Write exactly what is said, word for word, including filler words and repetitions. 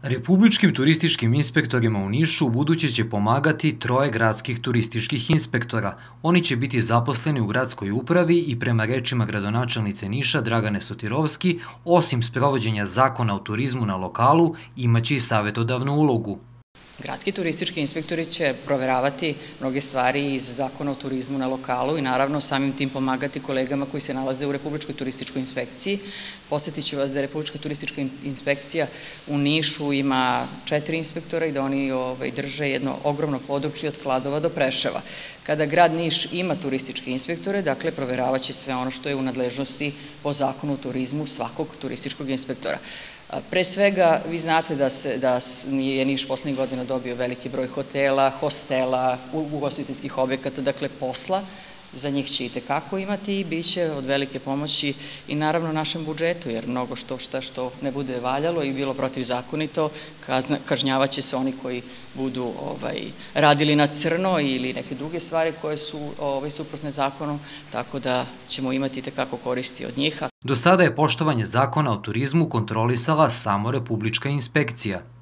Republičkim turističkim inspektorima u Nišu ubuduće će pomagati troje gradskih turističkih inspektora. Oni će biti zaposleni u gradskoj upravi i prema rečima gradonačelnice Niša Dragane Sotirovski, osim sprovođenja zakona o turizmu na lokalu, imaće i savjetodavnu ulogu. Gradski turistički inspektori će proveravati mnoge stvari iz zakona o turizmu na lokalu i naravno samim tim pomagati kolegama koji se nalaze u Republičkoj turističkoj inspekciji. Podsjetit ću vas da je Republička turistička inspekcija u Nišu ima četiri inspektora i da oni drže jedno ogromno područje od Kladova do Preševa. Kada grad Niš ima turističke inspektore, dakle, proveravaće sve ono što je u nadležnosti po zakonu o turizmu svakog turističkog inspektora. Pre svega, vi znate da je Niš poslednjih godina dobio veliki broj hotela, hostela, ugostiteljskih objekata, dakle posla. Za njih će i tekako imati i bit će od velike pomoći i naravno našem budžetu, jer mnogo što šta što ne bude valjalo i bilo protivzakonito, kažnjavaće se oni koji budu radili na crno ili neke druge stvari koje su suprotne zakonu, tako da ćemo imati i tekako koristi od njih. Do sada je poštovanje zakona o turizmu kontrolisala samo Republička inspekcija.